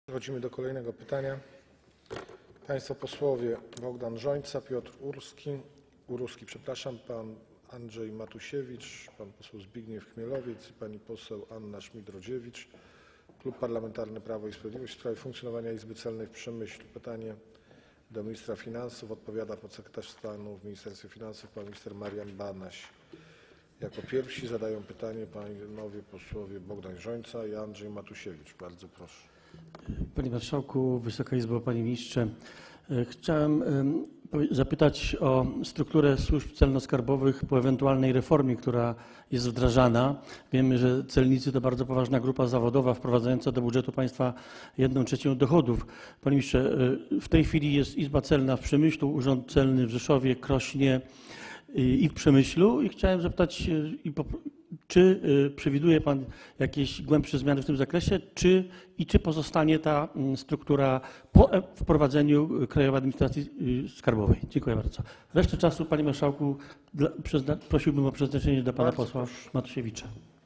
Przechodzimy do kolejnego pytania. Państwo posłowie Bogdan Rzońca, Piotr Uruski, pan Andrzej Matusiewicz, pan poseł Zbigniew Chmielowiec i pani poseł Anna Schmidt-Rodziewicz. Klub Parlamentarny Prawo i Sprawiedliwość w sprawie funkcjonowania Izby Celnej w Przemyślu. Pytanie do ministra finansów. Odpowiada podsekretarz stanu w Ministerstwie Finansów pan minister Marian Banaś. Jako pierwsi zadają pytanie panowie posłowie Bogdan Rzońca i Andrzej Matusiewicz. Bardzo proszę. Panie Marszałku, Wysoka Izbo, Panie Ministrze. Chciałem zapytać o strukturę służb celno-skarbowych po ewentualnej reformie, która jest wdrażana. Wiemy, że celnicy to bardzo poważna grupa zawodowa wprowadzająca do budżetu państwa 1/3 dochodów. Panie Ministrze, w tej chwili jest Izba Celna w Przemyślu, Urząd Celny w Rzeszowie, Krośnie i w Przemyślu i chciałem zapytać, czy przewiduje Pan jakieś głębsze zmiany w tym zakresie, czy pozostanie ta struktura po wprowadzeniu Krajowej Administracji Skarbowej? Dziękuję bardzo. Resztę czasu, Panie Marszałku, prosiłbym o przeznaczenie do Pana posła Matusiewicza.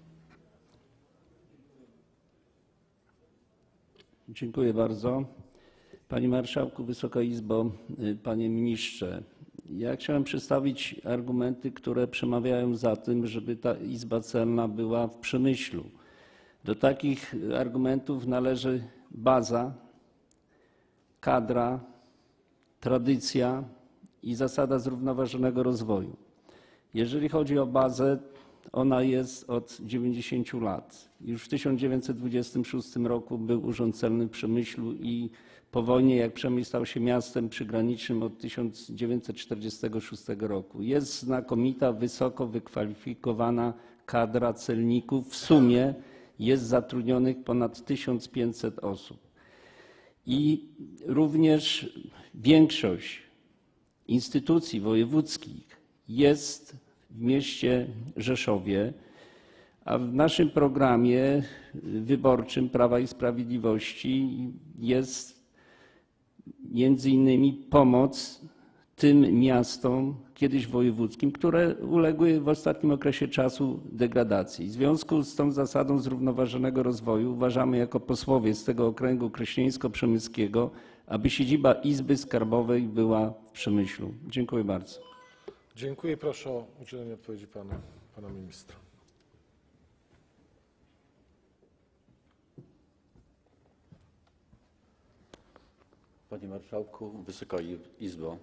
Dziękuję bardzo. Panie Marszałku, Wysoka Izbo, Panie Ministrze. Ja chciałem przedstawić argumenty, które przemawiają za tym, żeby ta Izba Celna była w Przemyślu. Do takich argumentów należy baza, kadra, tradycja i zasada zrównoważonego rozwoju. Jeżeli chodzi o bazę, ona jest od 90 lat. Już w 1926 roku był Urząd Celny w Przemyślu i po wojnie, jak Przemyśl stał się miastem przygranicznym od 1946 roku. Jest znakomita, wysoko wykwalifikowana kadra celników. W sumie jest zatrudnionych ponad 1500 osób. I również większość instytucji wojewódzkich jest w mieście Rzeszowie, a w naszym programie wyborczym Prawa i Sprawiedliwości jest między innymi pomoc tym miastom, kiedyś wojewódzkim, które uległy w ostatnim okresie czasu degradacji. W związku z tą zasadą zrównoważonego rozwoju uważamy jako posłowie z tego okręgu krośnieńsko-przemyskiego, aby siedziba Izby Skarbowej była w Przemyślu. Dziękuję bardzo. Dziękuję. Proszę o udzielenie odpowiedzi pana ministra. Panie Marszałku, Wysoka Izbo,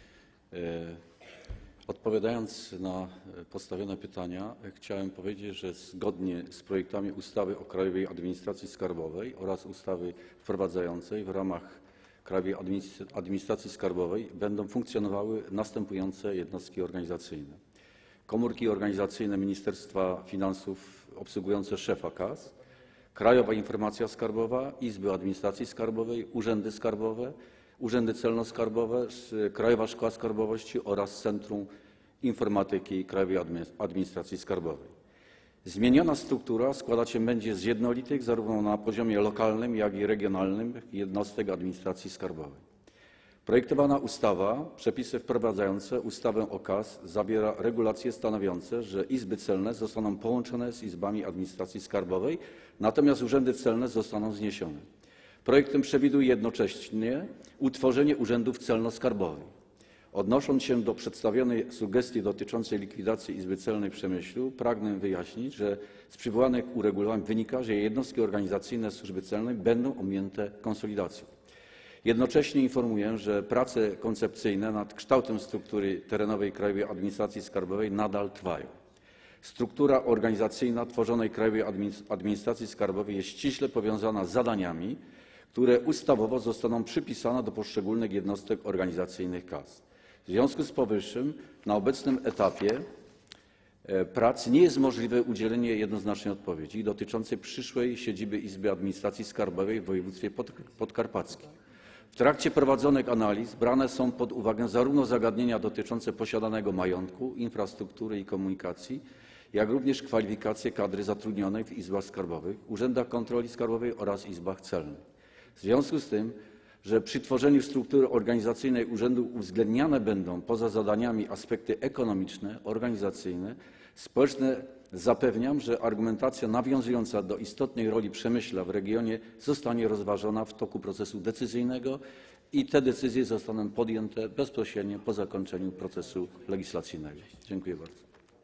odpowiadając na postawione pytania, chciałem powiedzieć, że zgodnie z projektami ustawy o Krajowej Administracji Skarbowej oraz ustawy wprowadzającej w ramach Krajowej Administracji Skarbowej będą funkcjonowały następujące jednostki organizacyjne. Komórki organizacyjne Ministerstwa Finansów obsługujące szefa KAS, Krajowa Informacja Skarbowa, Izby Administracji Skarbowej, urzędy skarbowe, urzędy celno-skarbowe, Krajowa Szkoła Skarbowości oraz Centrum Informatyki Krajowej Administracji Skarbowej. Zmieniona struktura składać się będzie z jednolitych zarówno na poziomie lokalnym, jak i regionalnym jednostek administracji skarbowej. Projektowana ustawa, przepisy wprowadzające ustawę o KAS zawiera regulacje stanowiące, że izby celne zostaną połączone z izbami administracji skarbowej, natomiast urzędy celne zostaną zniesione. Projekt ten przewiduje jednocześnie utworzenie urzędów celno-skarbowych. Odnosząc się do przedstawionej sugestii dotyczącej likwidacji Izby Celnej w Przemyślu, pragnę wyjaśnić, że z przywołanych uregulowań wynika, że jednostki organizacyjne Służby Celnej będą objęte konsolidacją. Jednocześnie informuję, że prace koncepcyjne nad kształtem struktury terenowej Krajowej Administracji Skarbowej nadal trwają. Struktura organizacyjna tworzonej Krajowej Administracji Skarbowej jest ściśle powiązana z zadaniami, które ustawowo zostaną przypisane do poszczególnych jednostek organizacyjnych KAS. W związku z powyższym na obecnym etapie prac nie jest możliwe udzielenie jednoznacznej odpowiedzi dotyczącej przyszłej siedziby Izby Administracji Skarbowej w województwie podkarpackim. W trakcie prowadzonych analiz brane są pod uwagę zarówno zagadnienia dotyczące posiadanego majątku, infrastruktury i komunikacji, jak również kwalifikacje kadry zatrudnionej w izbach skarbowych, urzędach kontroli skarbowej oraz izbach celnych. W związku z tym, że przy tworzeniu struktury organizacyjnej urzędu uwzględniane będą poza zadaniami aspekty ekonomiczne, organizacyjne, społeczne zapewniam, że argumentacja nawiązująca do istotnej roli Przemyśla w regionie zostanie rozważona w toku procesu decyzyjnego i te decyzje zostaną podjęte bezpośrednio po zakończeniu procesu legislacyjnego. Dziękuję bardzo.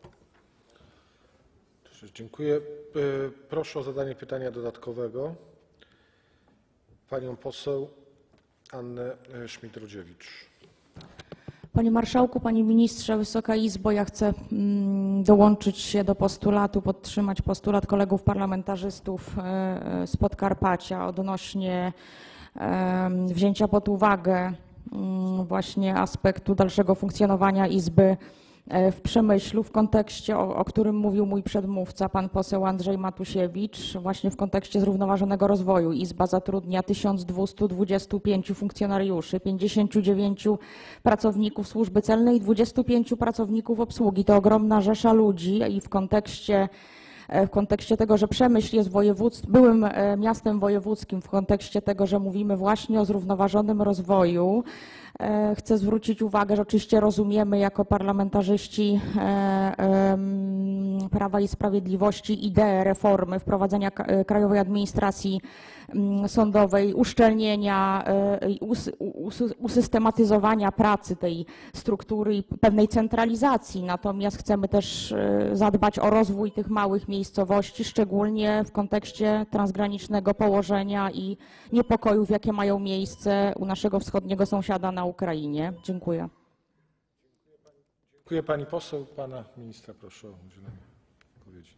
Dziękuję. Proszę o zadanie pytania dodatkowego panią poseł Annę Schmidt-Rodziewicz. Panie Marszałku, Panie Ministrze, Wysoka Izbo, ja chcę dołączyć się do postulatu, podtrzymać postulat kolegów parlamentarzystów z Podkarpacia odnośnie wzięcia pod uwagę właśnie aspektu dalszego funkcjonowania Izby w Przemyślu w kontekście, o którym mówił mój przedmówca, pan poseł Andrzej Matusiewicz, właśnie w kontekście zrównoważonego rozwoju. Izba zatrudnia 1225 funkcjonariuszy, 59 pracowników służby celnej i 25 pracowników obsługi. To ogromna rzesza ludzi i w kontekście tego, że Przemyśl jest byłym miastem wojewódzkim, w kontekście tego, że mówimy właśnie o zrównoważonym rozwoju, chcę zwrócić uwagę, że oczywiście rozumiemy jako parlamentarzyści Prawa i Sprawiedliwości ideę reformy, wprowadzenia Krajowej Administracji Sądowej, uszczelnienia, usystematyzowania pracy tej struktury i pewnej centralizacji. Natomiast chcemy też zadbać o rozwój tych małych miejscowości, szczególnie w kontekście transgranicznego położenia i niepokojów, jakie mają miejsce u naszego wschodniego sąsiada na Ukrainie. Dziękuję. Dziękuję pani poseł. Pana ministra proszę o udzielenie odpowiedzi.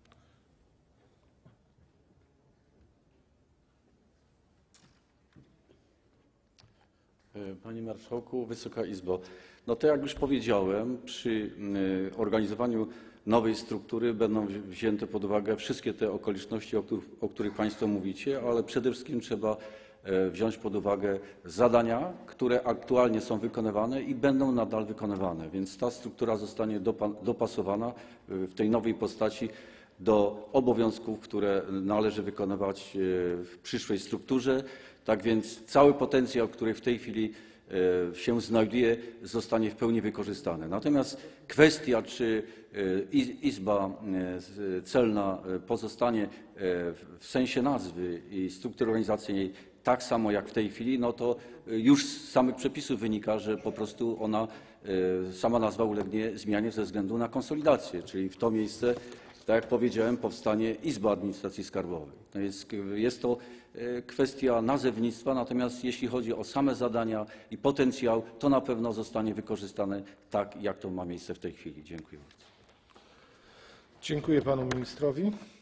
Panie Marszałku, Wysoka Izbo, no to jak już powiedziałem, przy organizowaniu nowej struktury będą wzięte pod uwagę wszystkie te okoliczności, o których Państwo mówicie, ale przede wszystkim trzeba wziąć pod uwagę zadania, które aktualnie są wykonywane i będą nadal wykonywane, więc ta struktura zostanie dopasowana w tej nowej postaci do obowiązków, które należy wykonywać w przyszłej strukturze. Tak więc cały potencjał, który w tej chwili się znajduje, zostanie w pełni wykorzystany. Natomiast kwestia, czy Izba Celna pozostanie w sensie nazwy i struktury organizacyjnej tak samo jak w tej chwili, no to już z samych przepisów wynika, że po prostu ona, sama nazwa ulegnie zmianie ze względu na konsolidację, czyli w to miejsce, tak jak powiedziałem, powstanie Izba Administracji Skarbowej. Jest to kwestia nazewnictwa, natomiast jeśli chodzi o same zadania i potencjał, to na pewno zostanie wykorzystane tak, jak to ma miejsce w tej chwili. Dziękuję bardzo. Dziękuję panu ministrowi.